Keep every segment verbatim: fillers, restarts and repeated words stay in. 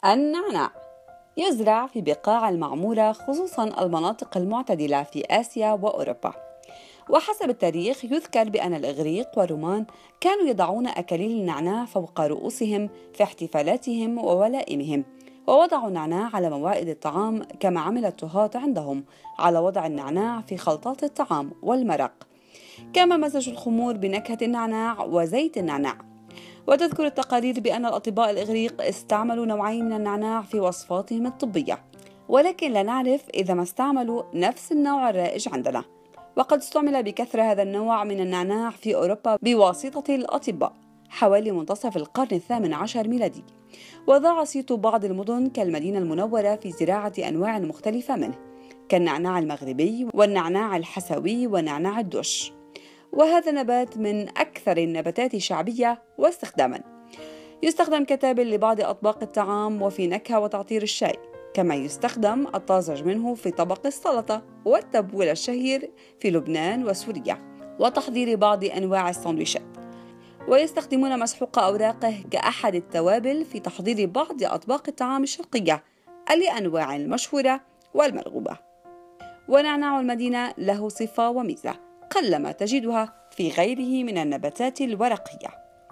النعناع يزرع في بقاع المعمورة، خصوصاً المناطق المعتدلة في آسيا وأوروبا. وحسب التاريخ يذكر بأن الإغريق والرومان كانوا يضعون أكاليل النعناع فوق رؤوسهم في احتفالاتهم وولائمهم، ووضعوا النعناع على موائد الطعام كما عمل الطهاة عندهم على وضع النعناع في خلطات الطعام والمرق، كما مزجوا الخمور بنكهة النعناع وزيت النعناع. وتذكر التقارير بأن الأطباء الإغريق استعملوا نوعين من النعناع في وصفاتهم الطبية، ولكن لا نعرف إذا ما استعملوا نفس النوع الرائج عندنا. وقد استعمل بكثرة هذا النوع من النعناع في أوروبا بواسطة الأطباء حوالي منتصف القرن الثامن عشر ميلادي، وضاع صيت بعض المدن كالمدينة المنورة في زراعة أنواع مختلفة منه، كالنعناع المغربي والنعناع الحسوي ونعناع الدش. وهذا نبات من أكثر النباتات شعبية واستخداما، يستخدم كتابل لبعض أطباق الطعام وفي نكهة وتعطير الشاي، كما يستخدم الطازج منه في طبق السلطة والتبول الشهير في لبنان وسوريا وتحضير بعض أنواع السندويشات. ويستخدمون مسحوق أوراقه كأحد التوابل في تحضير بعض أطباق الطعام الشرقية لأنواع المشهورة والمرغوبة. ونعناع المدينة له صفة وميزة قلما تجدها في غيره من النباتات الورقية.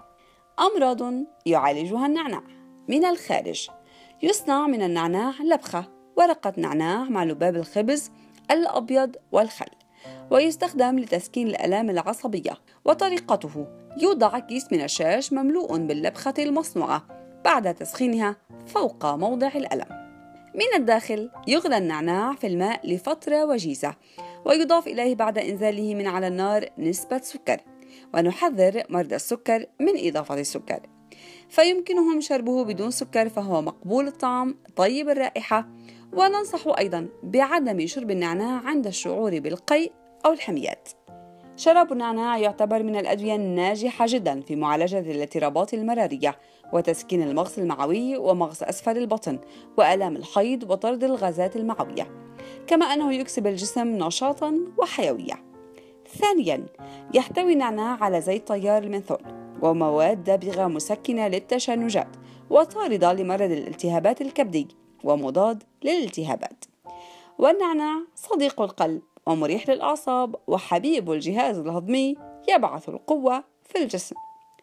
أمراض يعالجها النعناع من الخارج: يصنع من النعناع لبخة، ورقة نعناع مع لباب الخبز الأبيض والخل، ويستخدم لتسكين الآلام العصبية. وطريقته: يوضع كيس من الشاش مملوء باللبخة المصنوعة بعد تسخينها فوق موضع الألم. من الداخل يغلى النعناع في الماء لفترة وجيزة، ويضاف إليه بعد إنزاله من على النار نسبة سكر، ونحذر مرضى السكر من إضافة السكر، فيمكنهم شربه بدون سكر، فهو مقبول الطعم طيب الرائحة. وننصح أيضا بعدم شرب النعناع عند الشعور بالقيء أو الحميات. شراب النعناع يعتبر من الأدوية الناجحة جدا في معالجة الاضطرابات المرارية وتسكين المغص المعوي ومغص أسفل البطن وآلام الحيض وطرد الغازات المعوية، كما أنه يكسب الجسم نشاطا وحيوية. ثانيا، يحتوي النعناع على زيت طيار المنثول ومواد دابغة مسكنة للتشنجات وطاردة لمرض الالتهابات الكبدي ومضاد للالتهابات. والنعناع صديق القلب ومريح للأعصاب وحبيب الجهاز الهضمي، يبعث القوة في الجسم،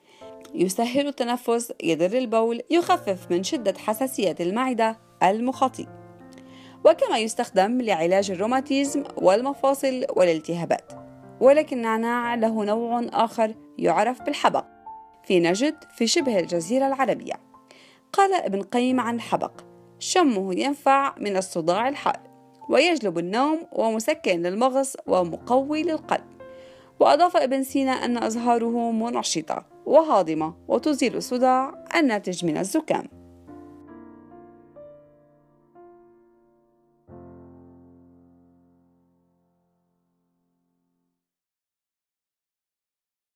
يسهل التنفس، يدر البول، يخفف من شدة حساسية المعدة المخاطي. وكما يستخدم لعلاج الروماتيزم والمفاصل والالتهابات. ولكن النعناع له نوع آخر يعرف بالحبق في نجد في شبه الجزيرة العربية. قال ابن قيم عن الحبق: شمه ينفع من الصداع الحاد، ويجلب النوم، ومسكن للمغص، ومقوي للقلب. وأضاف ابن سينا أن أزهاره منشطة وهاضمة وتزيل الصداع الناتج من الزكام.